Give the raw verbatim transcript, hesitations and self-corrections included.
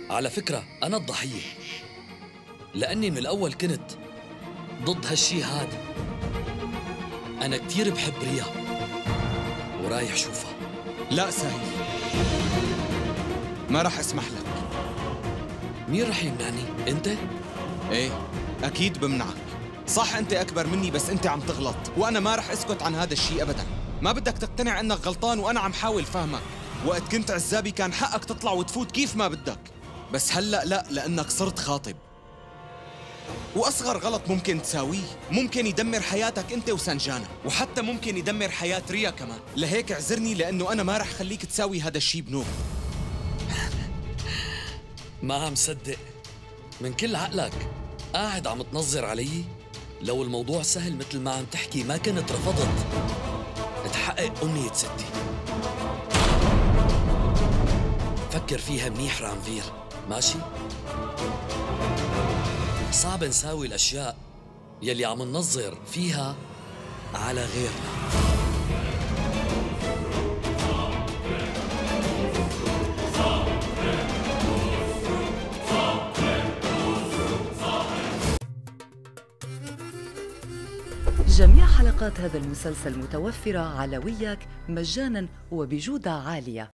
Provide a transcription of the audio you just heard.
على فكرة أنا الضحية، لأني من الأول كنت ضد هالشي هاد. أنا كتير بحب ريا ورايح شوفها. لا سهيل، ما رح اسمح لك. مين رح يمنعني؟ أنت؟ ايه اكيد بمنعك. صح انت اكبر مني بس انت عم تغلط، وانا ما رح اسكت عن هذا الشيء ابدا. ما بدك تقتنع انك غلطان وانا عم حاول فهمك. وقت كنت عزابي كان حقك تطلع وتفوت كيف ما بدك، بس هلأ لا، لانك صرت خاطب. واصغر غلط ممكن تساويه ممكن يدمر حياتك انت وسنجانا، وحتى ممكن يدمر حياة ريا كمان. لهيك اعذرني لانه انا ما رح خليك تساوي هذا الشيء بنور. ما عم صدق، من كل عقلك قاعد عم تنظر علي؟ لو الموضوع سهل مثل ما عم تحكي ما كنت رفضت تحقق أمنية ستي. فكر فيها منيح رانفير، ماشي؟ صعب نساوي الأشياء يلي عم ننظر فيها على غيرنا. جميع حلقات هذا المسلسل متوفرة على وياك مجاناً وبجودة عالية.